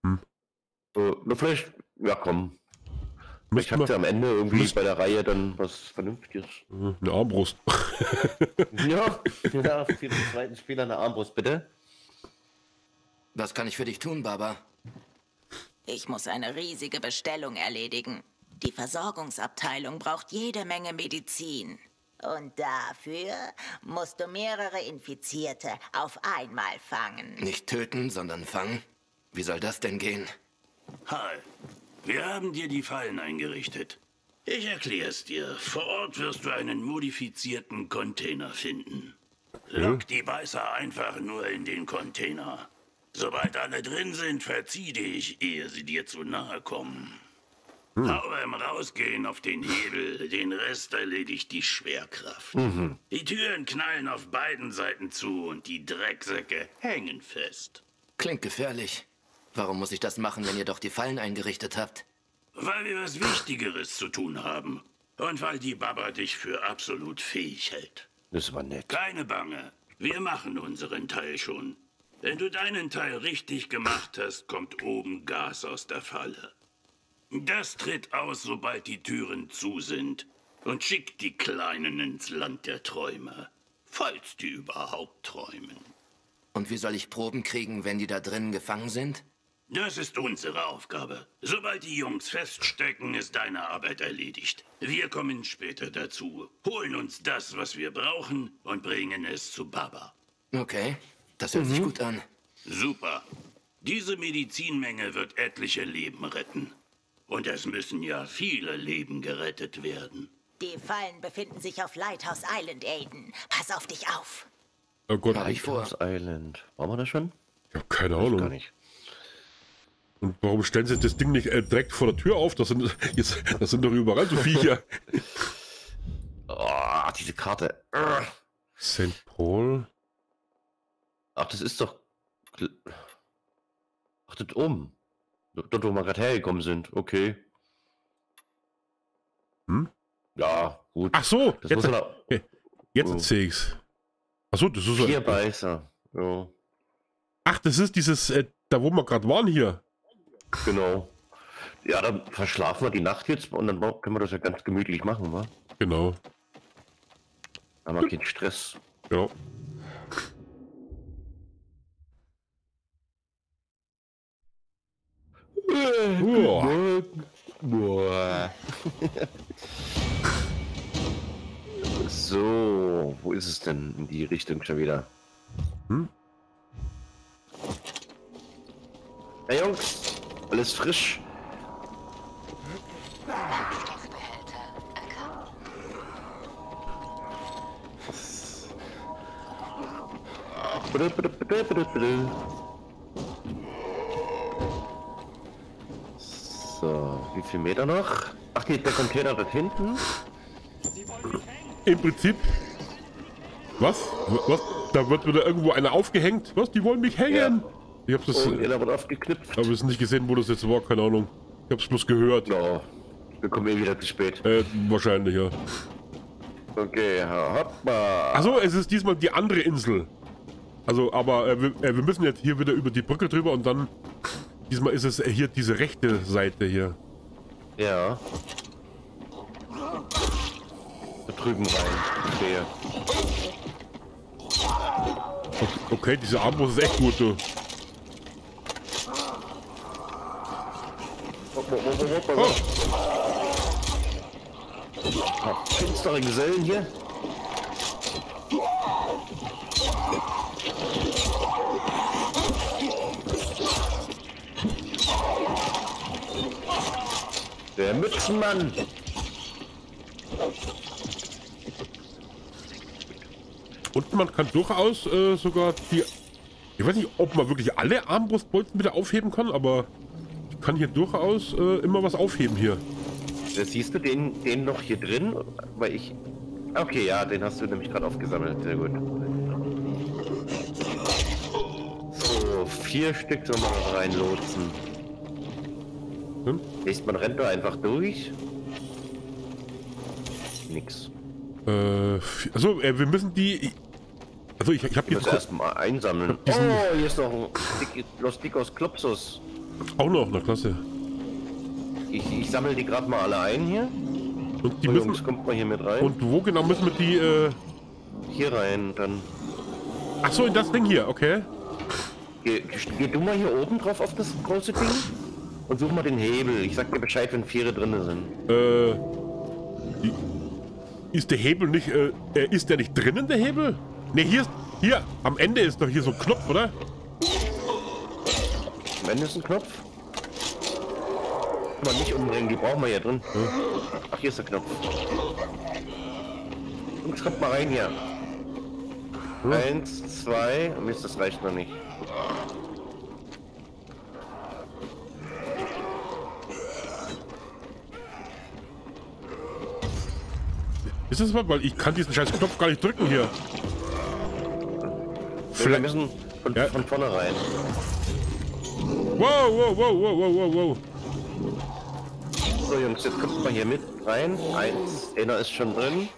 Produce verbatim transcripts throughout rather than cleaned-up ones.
Hm. So, na vielleicht, ja komm. Ich Müssten hatte wir am Ende irgendwie müsst- bei der Reihe dann was Vernünftiges. eine Armbrust. Ja, ja, für den zweiten Spieler eine Armbrust, bitte. Was kann ich für dich tun, Baba? Ich muss eine riesige Bestellung erledigen. Die Versorgungsabteilung braucht jede Menge Medizin. Und dafür musst du mehrere Infizierte auf einmal fangen. Nicht töten, sondern fangen? Wie soll das denn gehen? Hal, wir haben dir die Fallen eingerichtet. Ich erklär's dir. Vor Ort wirst du einen modifizierten Container finden. Lock die Beißer einfach nur in den Container. Sobald alle drin sind, verzieh dich, ehe sie dir zu nahe kommen. Hm. Hau beim Rausgehen auf den Hebel, den Rest erledigt die Schwerkraft. Mhm. Die Türen knallen auf beiden Seiten zu und die Drecksäcke hängen fest. Klingt gefährlich. Warum muss ich das machen, wenn ihr doch die Fallen eingerichtet habt? Weil wir was Wichtigeres zu tun haben. Und weil die Baba dich für absolut fähig hält. Das war nett. Keine Bange. Wir machen unseren Teil schon. Wenn du deinen Teil richtig gemacht hast, kommt oben Gas aus der Falle. Das tritt aus, sobald die Türen zu sind. Und schickt die Kleinen ins Land der Träume. Falls die überhaupt träumen. Und wie soll ich Proben kriegen, wenn die da drinnen gefangen sind? Das ist unsere Aufgabe. Sobald die Jungs feststecken, ist deine Arbeit erledigt. Wir kommen später dazu, holen uns das, was wir brauchen, und bringen es zu Baba. Okay, das hört sich gut an. Super. Diese Medizinmenge wird etliche Leben retten. Und es müssen ja viele Leben gerettet werden. Die Fallen befinden sich auf Lighthouse Island, Aiden. Pass auf dich auf. Oh Gott, Hab ich vor. Lighthouse Island. Waren wir das schon? ich habe keine Weiß Ahnung. gar nicht. Und warum stellen sie das Ding nicht äh, direkt vor der Tür auf? Das sind, jetzt, das sind doch überall so Viecher. Oh, diese Karte. Sankt Paul. Ach, das ist doch... Ach, das oben. Dort, wo wir gerade hergekommen sind. Okay. Hm? Ja, gut. Ach so, Das jetzt, muss man äh, jetzt Oh. erzähl ich's. Ach so, das ist Vier Beißer. Ja, Ach, das ist dieses, äh, da wo wir gerade waren hier. genau. Ja, dann verschlafen wir die Nacht jetzt und dann können wir das ja ganz gemütlich machen, wa? Genau. Dann haben wir keinen Stress. Ja. Uah. Boah. So, wo ist es denn in die Richtung schon wieder? Hm? Hey Jungs, alles frisch. Bitte, bitte, bitte, bitte, bitte. So, wie viel Meter noch? Ach, die, der Container dort hinten. Im Prinzip. Was? Was? Da wird wieder irgendwo einer aufgehängt. Was? Die wollen mich hängen. Ich hab's das, Oh, der wird aufgeknüpft. aber es nicht gesehen, wo das jetzt war, keine Ahnung. Ich hab's bloß gehört. No, wir kommen eh wieder zu spät. Äh, wahrscheinlich, ja. Okay, hoppa. Achso, es ist diesmal die andere Insel. Also, aber äh, wir, äh, wir müssen jetzt hier wieder über die Brücke drüber und dann... Diesmal ist es äh, hier diese rechte Seite hier. Ja. Da drüben rein. Okay. Okay, diese Armbrust ist echt gut, du. Hopp, hopp, hopp, hopp, hopp. Ah, finstere Gesellen hier. Der Mützenmann. Und man kann durchaus äh, sogar die... Ich weiß nicht, ob man wirklich alle Armbrustbolzen wieder aufheben kann, aber ich kann hier durchaus äh, immer was aufheben hier. Da siehst du den, den noch hier drin? Weil ich... Okay, ja, den hast du nämlich gerade aufgesammelt. Sehr gut. So, vier Stück soll man da reinlotsen. Hm? Heißt, man rennt da einfach durch? Nix. Äh, also äh, wir müssen die... Also ich, ich habe Ich jetzt... muss erstmal einsammeln. Diesen- Oh, hier ist noch ein Dick- Los Dicos Klopsus. Auch noch, na klasse. Ich, ich sammle die gerade mal alle ein hier. Und die So, müssen. Jungs, kommt mal hier mit rein. Und wo genau müssen wir die, äh... hier rein, dann. Ach so, in das Ding hier, okay. Geh, geh du mal hier oben drauf auf das große Ding und such mal den Hebel. Ich sag dir Bescheid, wenn Viere drin sind. Äh... die- Ist der Hebel nicht, äh... äh, Ist der nicht drinnen, der Hebel? Ne, hier ist... Hier, am Ende ist doch hier so ein Knopf, oder? Am Ende ist ein Knopf. Kann man nicht umbringen, die brauchen wir ja drin. Ach, hier ist der Knopf. Jungs, kommt mal rein hier. Eins, zwei, Mist, das reicht noch nicht. Ist das mal, weil ich kann diesen scheiß Knopf gar nicht drücken hier. Wir müssen von, Ja. von vorne rein. Wow, wow, wow, wow, wow, wow, wow. So Jungs, jetzt kommt mal hier mit rein. Eins, einer ist schon drin.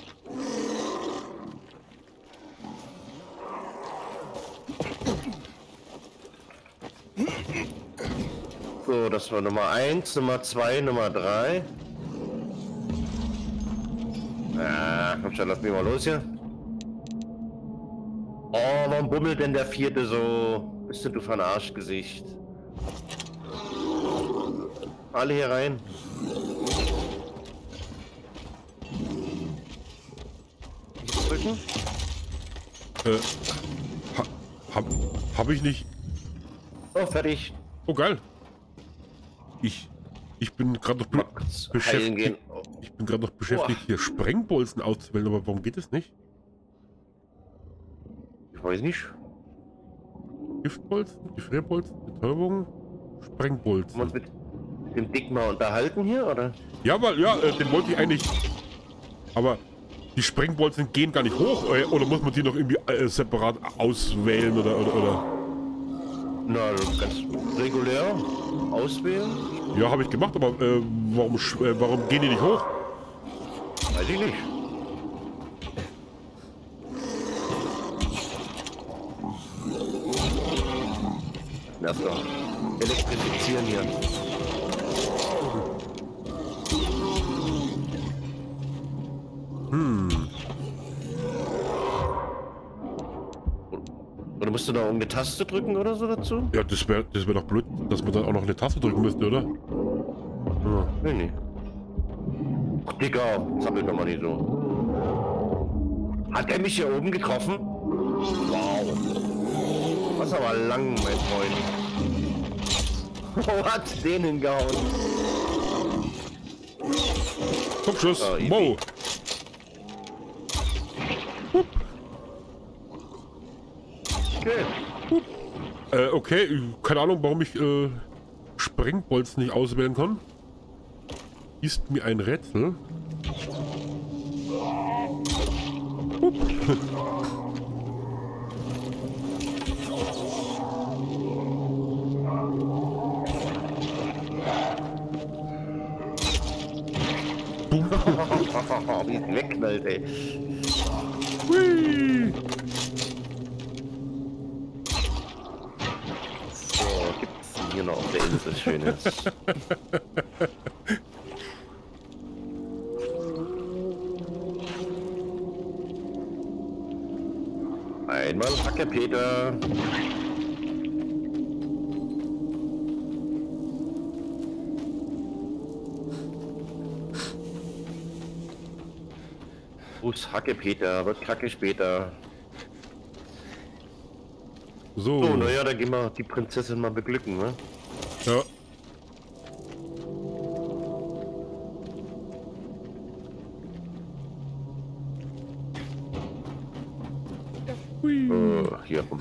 So, das war Nummer eins, Nummer zwei, Nummer drei. Ah, komm schon, lass mich mal los hier. Oh, warum bummelt denn der vierte so? Bist du für ein Arschgesicht? Alle hier rein. Nicht drücken? Äh... Ha, hab, hab ich nicht... Oh, fertig. Oh, geil. Ich... Ich bin gerade noch Mal be kurz heilen beschäftigt... gehen. Ich bin gerade noch beschäftigt, hier Sprengbolzen auszuwählen, aber warum geht es nicht? Ich weiß nicht. Giftbolzen, Gefrierbolzen, Betäubung, Wollen wir Sprengbolzen. uns mit dem Dick mal unterhalten hier, oder? Ja, weil, ja, äh, den wollte ich eigentlich... Aber die Sprengbolzen gehen gar nicht hoch, äh, oder muss man die noch irgendwie äh, separat auswählen, oder, oder, oder? Na, ganz regulär auswählen? Ja, habe ich gemacht, aber äh, warum, sch- äh, warum gehen die nicht hoch? Weiß ich nicht. Lass doch elektrifizieren hier. Oder musst du da irgendeine Taste drücken oder so dazu? Ja, das wäre das wär doch blöd, dass man dann auch noch eine Taste drücken müsste, oder? Ja. Nee, nee. Ach, Digga, zappel doch mal nicht so. Hat er mich hier oben getroffen? Wow. Was aber lang, mein Freund. Wo hat den hingehauen? Kopfschuss! Ah, easy. Wow! Okay. Äh, okay, keine Ahnung, warum ich äh, Sprengbolzen nicht auswählen kann. Ist mir ein Rätsel. Hup. Wie es wegknallt, ey. Hui. So, gibt's denn hier noch auf der Insel Schönes? Einmal Hacke Peter. Fuß Hacke Peter, wird Kacke später. So, So, naja, dann gehen wir die Prinzessin mal beglücken, ne? ja. Hui. Äh, hier rum.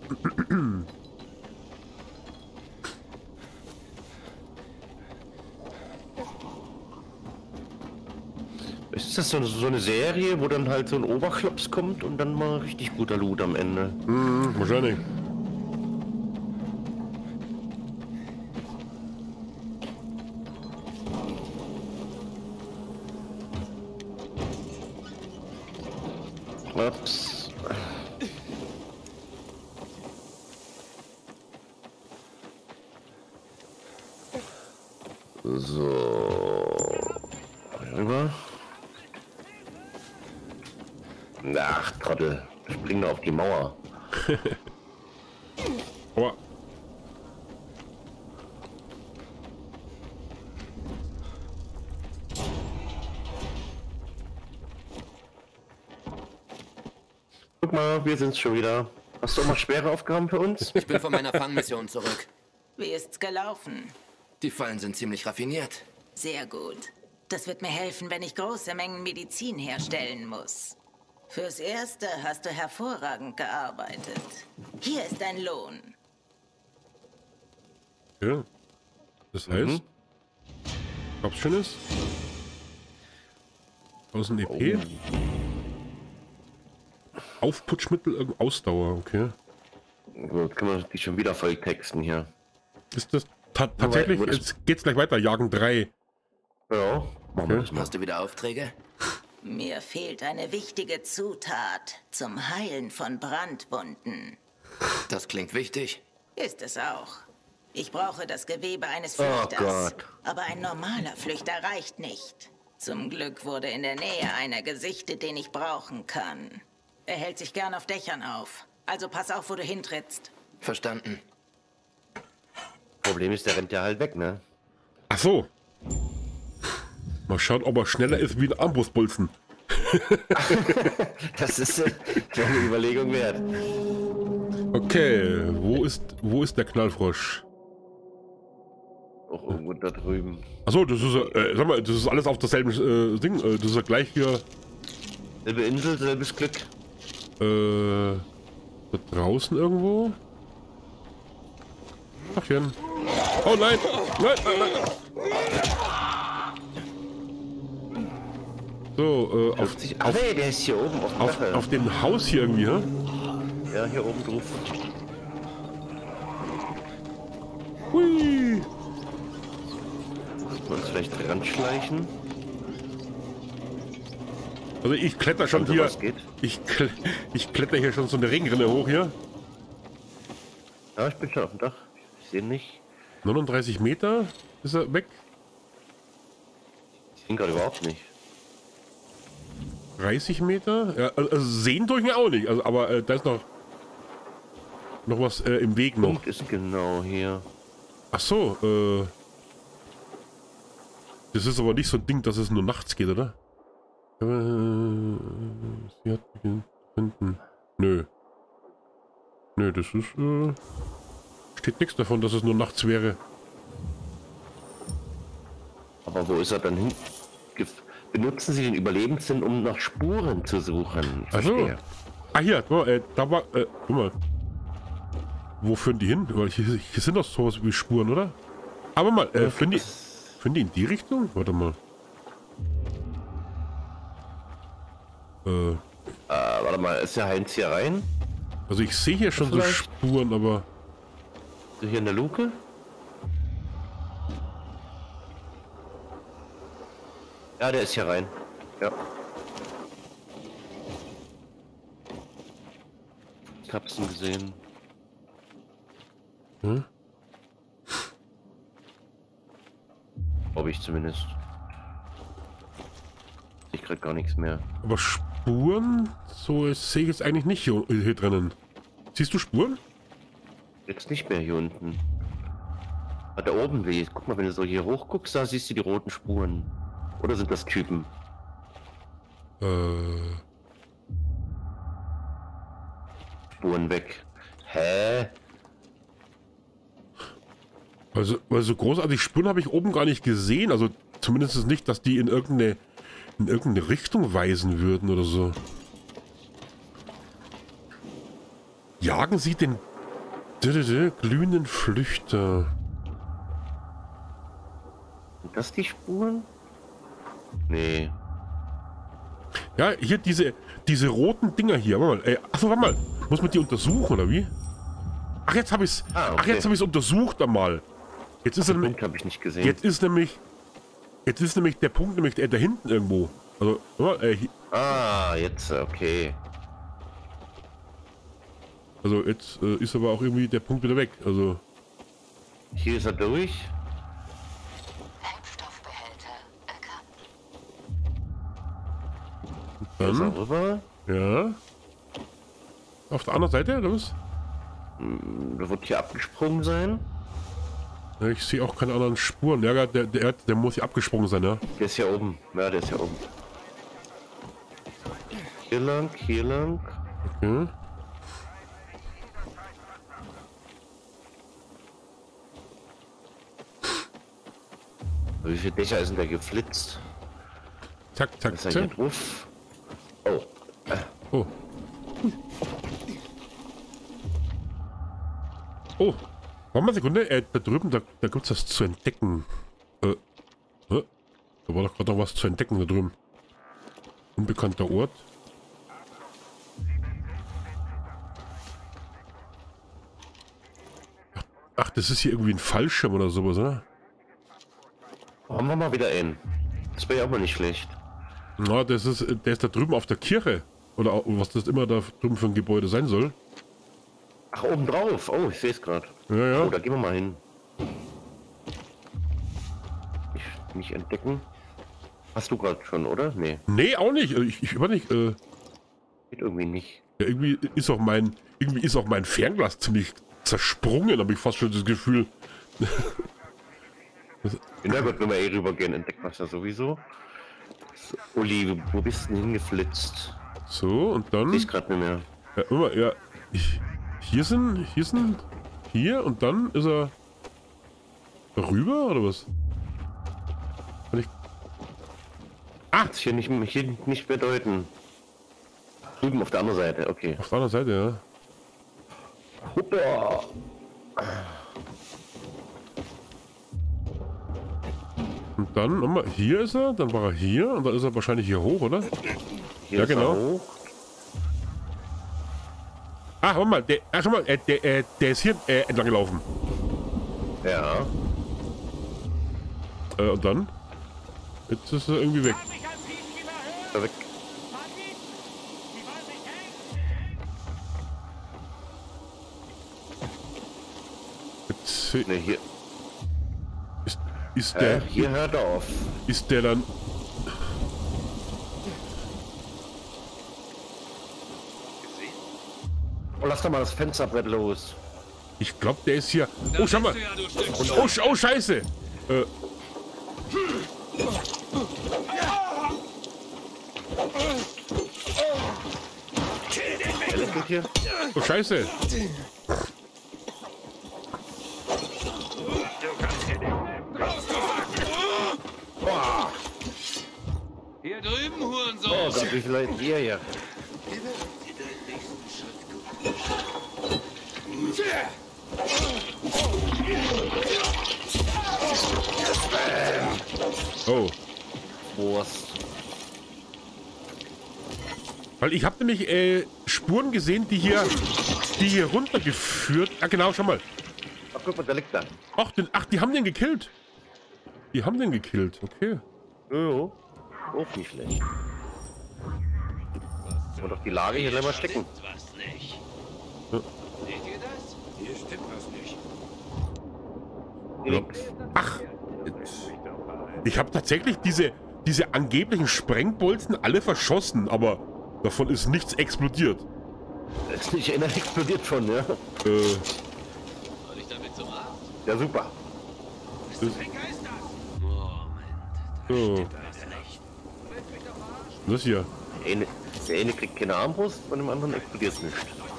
Ist das so eine, so eine Serie, wo dann halt so ein Oberklops kommt und dann mal richtig guter Loot am Ende? Hm, wahrscheinlich. Ups. So. Rüber. Ach, Trottel. Spring doch auf die Mauer. Aber Guck mal, wir sind's schon wieder. Hast du auch mal schwere Aufgaben für uns? Ich bin von meiner Fangmission zurück. Wie ist's gelaufen? Die Fallen sind ziemlich raffiniert. Sehr gut. Das wird mir helfen, wenn ich große Mengen Medizin herstellen muss. Fürs Erste hast du hervorragend gearbeitet. Hier ist dein Lohn. ja. Das heißt, Mhm. gab's Schönes? tausend E P. Aufputschmittel, irgend- Ausdauer, okay. Gut, können wir die schon wieder voll texten hier. Ist das ta tatsächlich? wo das- Jetzt geht's gleich weiter. Jagen drei. Ja, machen wir das mal. Hast du wieder Aufträge? Mir fehlt eine wichtige Zutat zum Heilen von Brandwunden. Das klingt wichtig. Ist es auch. Ich brauche das Gewebe eines Oh Flüchters. Gott. Aber ein normaler Flüchter reicht nicht. Zum Glück wurde in der Nähe einer gesichtet, den ich brauchen kann. Er hält sich gern auf Dächern auf. Also pass auf, wo du hintrittst. Verstanden. Problem ist, der rennt ja halt weg, ne? Ach so. Mal schauen, ob er schneller ist wie ein Armbrustbolzen. Das ist äh, eine Überlegung wert. Okay, wo ist, wo ist der Knallfrosch? Auch irgendwo da drüben. Achso, das ist, äh, sag mal, das ist alles auf derselben äh, Ding. Äh, das ist ja gleich hier, Selbe Insel, selbes Glück. äh, da draußen irgendwo. Achchen. Oh nein! Nein, nein, nein! So, äh, auf, Ah, nee, der ist hier oben auf dem auf, Dach. auf dem Haus hier irgendwie, hä? Ja, hier oben drauf. Hui! Müssen wir uns vielleicht dran schleichen. Also ich kletter schon Also hier. was geht? Ich, kle ich kletter hier schon so eine Regenrinne hoch hier. Ja, ich bin schon auf dem Dach. Ich sehe ihn nicht. neununddreißig Meter ist er weg. Ich sehe ihn gerade überhaupt nicht. dreißig Meter. Ja, also sehen durch ihn auch nicht. Also, aber äh, da ist noch noch was äh, im Weg noch. Punkt ist genau hier. Ach so. Äh, das ist aber nicht so ein Ding, dass es nur nachts geht, oder? Äh, sie hat hinten. Nö. Nö, das ist. Äh, steht nichts davon, dass es nur nachts wäre. Aber wo ist er dann hin? Gef- Benutzen Sie den Überlebenssinn, um nach Spuren zu suchen? Ich Ach so. verstehe. Ah, hier, guck mal, äh, da war, äh, guck mal. Wo führen die hin? Weil hier, hier sind doch sowas wie Spuren, oder? Aber mal, äh, führen die, führen die in die Richtung? Warte mal. Äh, Äh, warte mal, ist der Heinz hier rein? also ich sehe hier schon so Vielleicht. Spuren, aber... Ist er hier in der Luke? Ja, der ist hier rein. Ja. Ich hab's ihn gesehen. Hm? Ob ich zumindest. Ich krieg gar nichts mehr. Aber Spuren, so sehe ich jetzt eigentlich nicht hier, hier drinnen. Siehst du Spuren? Jetzt nicht mehr hier unten. Ah, da oben wie. Guck mal, wenn du so hier hoch guckst, da siehst du die roten Spuren. Oder sind das Typen? Äh, Spuren weg. Hä? also, also großartig Spuren habe ich oben gar nicht gesehen. Also zumindest nicht, dass die in irgendeine, in irgendeine Richtung weisen würden oder so. Jagen Sie den d -d -d glühenden Flüchter. Sind das die Spuren? Nee. Ja, hier diese, diese roten Dinger hier. Warte mal. Äh, achso, warte mal. Muss man die untersuchen, oder wie? Ach, jetzt habe ich es. Ah, okay. Ach, jetzt habe ich es untersucht einmal. Jetzt ist er Den nämlich. Punkt habe ich nicht gesehen. Jetzt ist nämlich. Jetzt ist nämlich der Punkt nämlich der da hinten irgendwo. Also, warte mal, äh, hier, Ah, jetzt, okay. also jetzt äh, ist aber auch irgendwie der Punkt wieder weg. Also. Hier ist er durch. Dann Dann, rüber. ja. Auf der anderen Seite, oder was? Der wird hier abgesprungen sein. Ja, ich sehe auch keine anderen Spuren. Ja, der, der, der muss hier abgesprungen sein, ja. Der ist hier oben. Ja, der ist hier oben. Hier lang, hier lang. Okay. Wie viele Dächer ist denn der geflitzt? Zack, zack, Ist er hier zack. drauf? Oh. Oh. Oh. Warte mal eine Sekunde. Äh, da drüben, da, da gibt es was zu entdecken. Äh. äh, Da war doch gerade noch was zu entdecken da drüben. Unbekannter Ort. Ach, ach, das ist hier irgendwie ein Fallschirm oder sowas, oder? Haben wir mal wieder einen. Das wäre ja auch mal nicht schlecht. Na, das ist, der ist da drüben auf der Kirche. Oder au- was das immer da drüben für ein Gebäude sein soll. Ach, oben drauf. Oh, ich sehe es gerade. Ja, ja. Oh, da gehen wir mal hin. Ich nicht entdecken. Hast du gerade schon, oder? Nee, Nee, auch nicht. Äh, Ich, ich weiß nicht. Äh, geht irgendwie nicht. ja, irgendwie ist auch mein, irgendwie ist auch mein Fernglas ziemlich zersprungen, habe ich fast schon das Gefühl. Na gut, wenn wir eh rübergehen, entdeckt man es ja sowieso. So, Uli, wo bist du denn hingeflitzt? So, und dann. Sehe ich gerade nicht mehr. Ja, immer, ja. Ich, hier sind, hier sind, hier und dann ist er rüber oder was? Kann ich, Ah, das hier nicht, hier nicht bedeuten. Drüben auf der anderen Seite, okay. auf der anderen Seite, ja. Huppa. Und dann, nochmal, hier ist er, dann war er hier und dann ist er wahrscheinlich hier hoch, oder? Hier Ja, ist er genau. hoch. Ah, warte mal, der, ach, schau mal, äh, der, äh, der ist hier äh, entlang gelaufen. Ja. Äh, und dann? Jetzt ist er irgendwie weg. Da weg. Jetzt Ne, hier. ist, ist Äh, der, hier hört er auf. ist der dann... Oh, lass doch mal das Fensterbrett los. Ich glaube, der ist hier... Oh, schau mal. Oh, sch- oh scheiße. Äh, Er lächelt hier. oh, scheiße. Hier drüben, Hurensohn! Oh Gott, wie viele Leute hier hier. Oh. Wurst. Weil ich habe nämlich äh, Spuren gesehen, die hier, die hier runtergeführt. Ah, genau, schau mal. Ach, guck mal, der liegt da. Ach, den, ach, die haben den gekillt. Die haben den gekillt, okay. Jo. Auch nicht schlecht. Und doch die Lage hier gleich mal stecken. Was nicht. Ja. Seht ihr das? Hier stimmt was nicht. Ja. Ach, ich habe tatsächlich diese, diese angeblichen Sprengbolzen alle verschossen, aber davon ist nichts explodiert. Da ist nicht einer explodiert von, ja. Äh, Soll ich damit zum Arzt? Ja, super. Bist du begeistert? Moment, da so, stimmt was nicht. das hier. Der eine, der eine kriegt keine Armbrust, von dem anderen explodiert es nicht.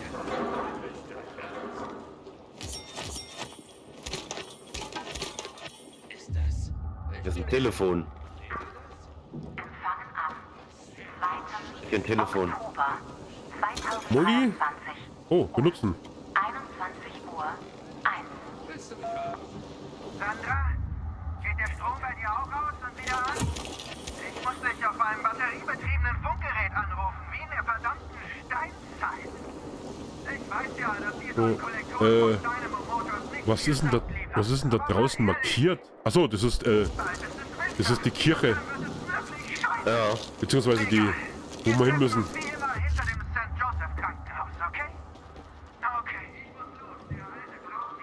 Ist das? Das ist ein Telefon. Hier ein Telefon. Molly? Oh, benutzen. einundzwanzig Uhr eins. Willst du mich haben? Sandra, geht der Strom bei dir auch aus und wieder an? Ich muss dich auf einem batteriebetriebenen Funkgerät anrufen, wie in der verdammten Steinzeit. Ich weiß ja, dass ihr So, so Kollektoren äh, von Dynamo Motors nicht Was viel ist denn da, Kraft liefern. was ist denn da draußen markiert? Achso, das ist, äh, das ist die Kirche. Ja. Beziehungsweise die, wo wir hin müssen. Wie immer hinter dem Sankt Joseph Krankenhaus, okay? Okay, ich muss los. Der alte Frau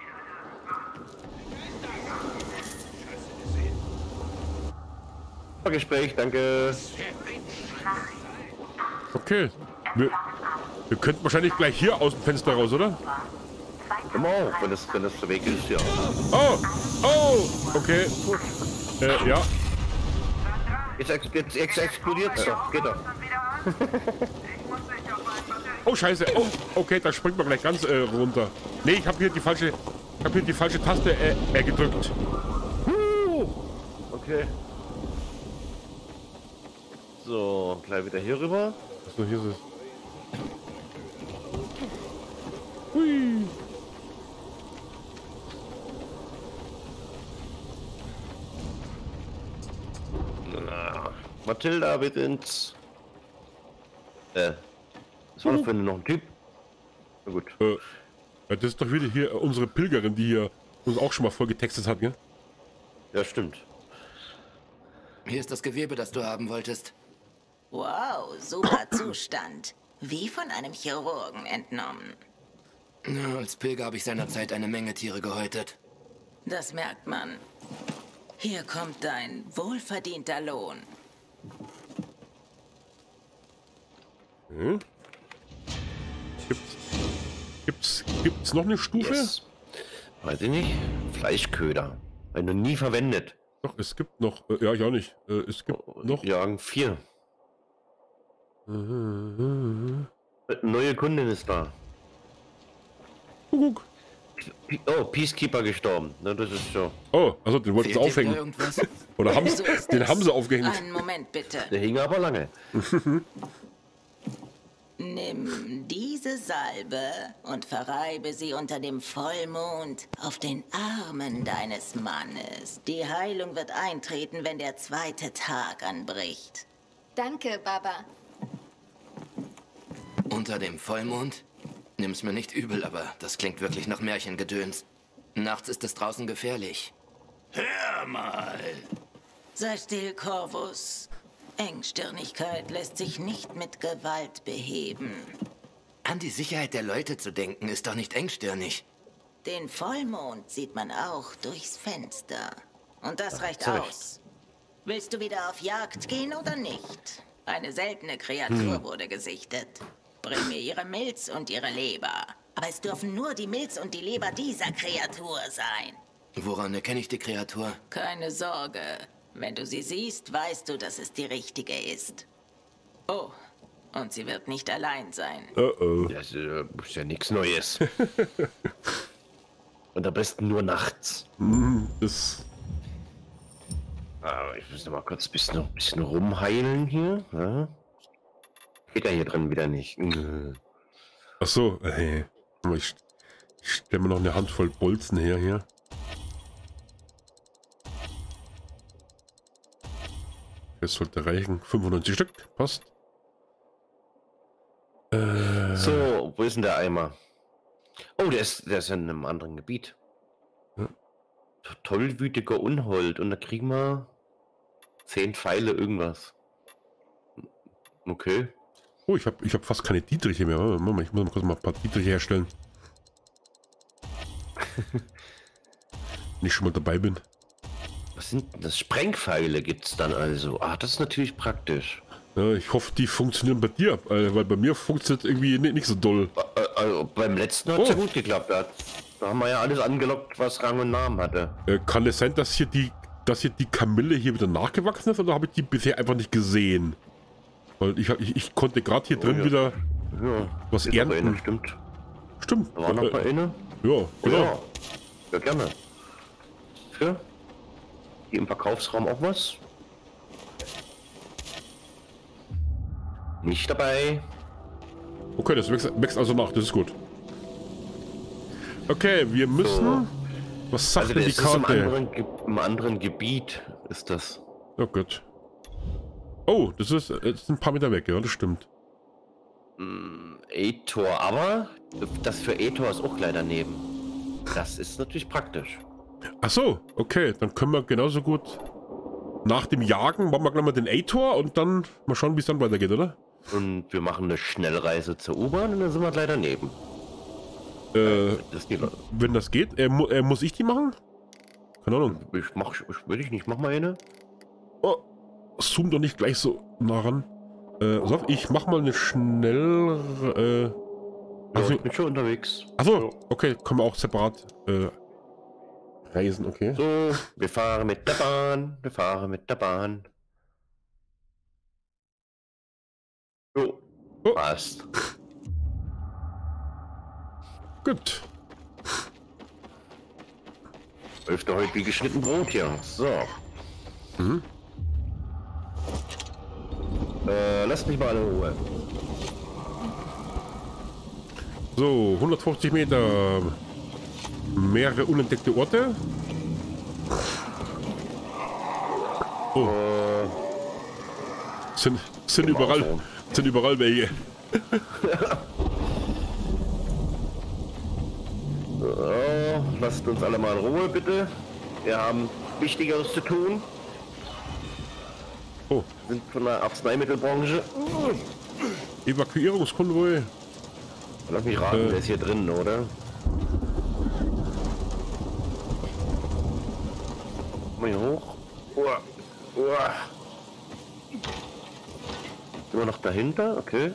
wieder. Gespräch, danke. Okay. Wir, wir könnten wahrscheinlich gleich hier aus dem Fenster raus, oder? Immer auch, wenn das, wenn das der Weg ist, ja. Oh! Oh! Okay. Äh, ja. Jetzt, ex jetzt, jetzt explodiert es doch. Geht doch. Oh, scheiße. Oh, okay, da springt man gleich ganz äh, runter. Nee, ich habe hier die falsche... Ich habe hier die falsche Taste äh, äh, gedrückt. Okay. So, gleich wieder hier rüber. Achso, hier ist es. Hui. Na, Mathilda, bitte ins... Äh, was war das für noch ein Typ? Na gut. Äh, das ist doch wieder hier unsere Pilgerin, die hier uns auch schon mal voll getextet hat, gell? Ja, stimmt. Hier ist das Gewebe, das du haben wolltest. Wow, super Zustand. Wie von einem Chirurgen entnommen. Ja, als Pilger habe ich seinerzeit eine Menge Tiere gehäutet. Das merkt man. Hier kommt dein wohlverdienter Lohn. Hm? Gibt's, gibt's, gibt's noch eine Stufe? Yes. Weiß ich nicht. Fleischköder. Weil noch nie verwendet. Doch, es gibt noch. Äh, ja, ich auch nicht. Äh, es gibt noch. Jagen vier. Mhm. Neue Kundin ist da. Kuckuck. Oh, Peacekeeper gestorben. Na, das ist so. Oh, also den wollten sie Fehlt dir aufhängen. wieder irgendwas? Oder haben So ist den es. haben sie aufgehängt. Einen Moment bitte. Der hing aber lange. Nimm diese Salbe und verreibe sie unter dem Vollmond auf den Armen deines Mannes. Die Heilung wird eintreten, wenn der zweite Tag anbricht. Danke, Baba. Unter dem Vollmond? Nimm's mir nicht übel, aber das klingt wirklich nach Märchengedöns. Nachts ist es draußen gefährlich. Hör mal. Sei still, Corvus. Engstirnigkeit lässt sich nicht mit Gewalt beheben. An die Sicherheit der Leute zu denken, ist doch nicht engstirnig. Den Vollmond sieht man auch durchs Fenster. Und das reicht zu Recht. aus. Willst du wieder auf Jagd gehen oder nicht? Eine seltene Kreatur Hm. wurde gesichtet. Bring mir ihre Milz und ihre Leber. Aber es dürfen nur die Milz und die Leber dieser Kreatur sein. Woran erkenne ich die Kreatur? Keine Sorge. Wenn du sie siehst, weißt du, dass es die richtige ist. Oh, und sie wird nicht allein sein. Oh oh. Das äh, ist ja nichts Neues. Und am besten nur nachts. Das. Aber ich muss noch mal kurz ein bisschen, ein bisschen rumheilen hier. Ja? Geht ja hier drin wieder nicht. Ach so, hey. Ich, ich stelle mir noch eine Handvoll Bolzen her hier. Das sollte reichen. fünfundneunzig Stück, passt. Äh, So, wo ist denn der Eimer? Oh, der ist, der ist in einem anderen Gebiet. Ja. Tollwütiger Unhold. Und da kriegen wir zehn Pfeile irgendwas. Okay. oh, ich habe ich hab fast keine Dietriche mehr. Warte mal, ich muss mal kurz mal ein paar Dietriche herstellen. Wenn ich schon mal dabei bin. Was sind denn das? Sprengpfeile gibt's dann also. Ah, das ist natürlich praktisch. Ja, ich hoffe, die funktionieren bei dir, äh, weil bei mir funktioniert irgendwie nicht, nicht so doll. Äh, Also beim letzten hat es Oh. ja gut geklappt. Da, hat- da haben wir ja alles angelockt, was Rang und Namen hatte. Äh, kann es sein, dass hier die, dass hier die Kamille hier wieder nachgewachsen ist, oder habe ich die bisher einfach nicht gesehen? Weil ich, ich, ich konnte gerade hier drin ja. wieder Ja, was ist noch eine, ernten. stimmt. Stimmt. Da war noch mal äh, eine. ja, genau. Ja, ja, gerne. Für? Hier im Verkaufsraum auch was? Nicht dabei. Okay, das wächst, wächst also nach, das ist gut. Okay, wir müssen... Was sagt Also denn das die ist im Karte? anderen, Ge- im anderen Gebiet ist das. Oh Gott. Oh, das ist, das ist ein paar Meter weg, ja, das stimmt. Etor, aber das für Etor ist auch gleich daneben. Das ist natürlich praktisch. Ach so, okay, dann können wir genauso gut nach dem Jagen machen wir gleich mal den A-Tor und dann mal schauen, wie es dann weitergeht, oder? Und wir machen eine Schnellreise zur U-Bahn und dann sind wir gleich daneben. Äh, Das ist die Le- wenn das geht, äh, mu äh, muss ich die machen? Keine Ahnung. ich mach, ich will ich nicht, mach mal eine. Oh, zoom doch nicht gleich so nah ran. Äh, so, ich mach mal eine schnell. Äh, Ja, also, ich bin schon unterwegs. achso, okay, können wir auch separat äh, reisen, okay. So, wir fahren mit der Bahn. Wir fahren mit der Bahn. So, Oh. passt. Gut. Läuft doch heute wie geschnitten Brot hier. So. Mhm. Äh, lasst mich mal in Ruhe. So, hundertfünfzig Meter. Mehrere unentdeckte Orte. Oh. Äh, Sind, sind Genau überall. so. Sind überall welche. so, lasst uns alle mal in Ruhe, bitte. Wir haben Wichtigeres zu tun. Oh, Wir sind von der Arzneimittelbranche. Evakuierungskonvoi. Lass mich raten, Äh. der ist hier drin, oder? Mal hier hoch. Uah. Uah. Immer noch dahinter, okay.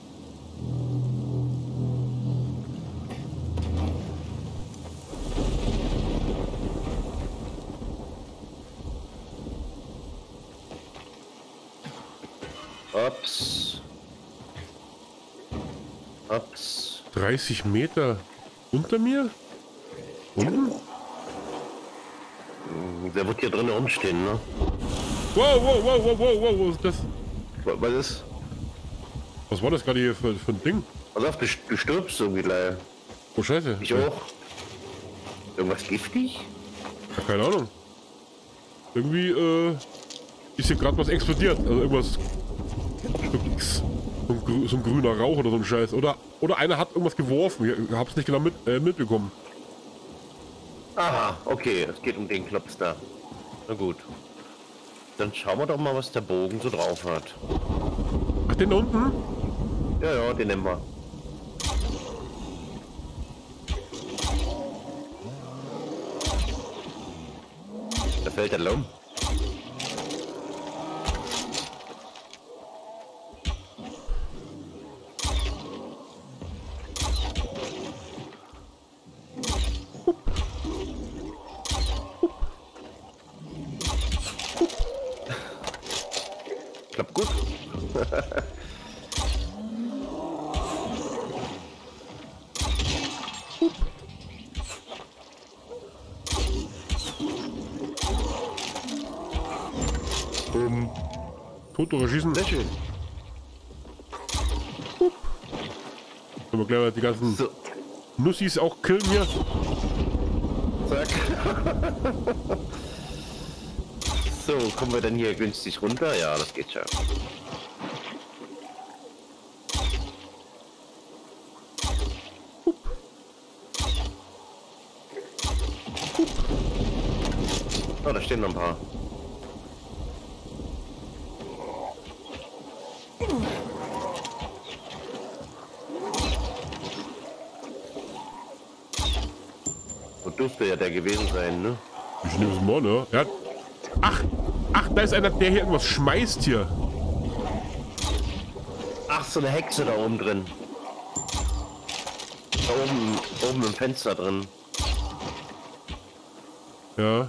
Ups. Ups. dreißig Meter unter mir? Unten? Der wird hier drinnen rumstehen, ne? Wow, wow, wow, wow, wow, wow, was ist das? Wa- Was ist? Was war das gerade hier für, für ein Ding? Pass auf, du, du stirbst irgendwie gleich. Oh, scheiße. Ich auch. Irgendwas giftig? Ja, keine Ahnung. Irgendwie, äh, ist hier gerade was explodiert. Also irgendwas. So ein, grü- so ein grüner Rauch oder so ein Scheiß. Oder, oder einer hat irgendwas geworfen. Ich hab's nicht genau mit, äh, mitbekommen. Aha, okay, es geht um den Klops da. Na gut. Dann schauen wir doch mal, was der Bogen so drauf hat. Ach, den da unten? Ja, ja, den nehmen wir. Da fällt der Laum. Klappt gut. um, Tot oder schießen? sehr schön. Können wir gleich mal die ganzen So, Nussis auch killen hier? zack. So, kommen wir dann hier günstig runter? Ja, das geht schon. Oh, da stehen noch ein paar. So dürfte ja der gewesen sein, ne? Ich nehme es mal, ne? Ja. Ach, ach, da ist einer, der hier irgendwas schmeißt hier. Ach, so eine Hexe da oben drin. Da oben, oben im Fenster drin. Ja.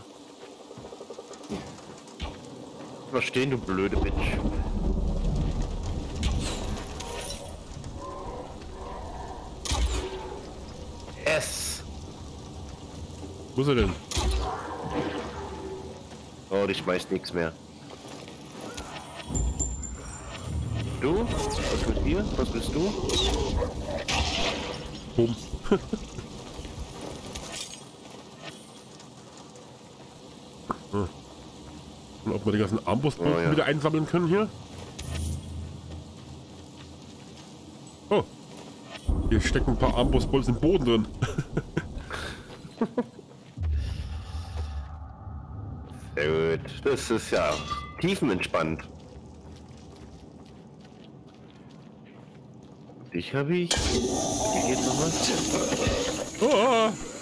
Was stehen, du blöde Bitch. S. Wo ist er denn? Oh, die schmeißt nichts mehr. Du? Was mit dir? Was bist du? Bumm. Hm. Und ob wir die ganzen Armbrustbolzen Oh, ja. wieder einsammeln können hier? Oh. Hier stecken ein paar Armbrustbolzen im Boden drin. Sehr gut. Das ist ja tiefenentspannt. Dich habe ich. Wie geht's noch was? Oh,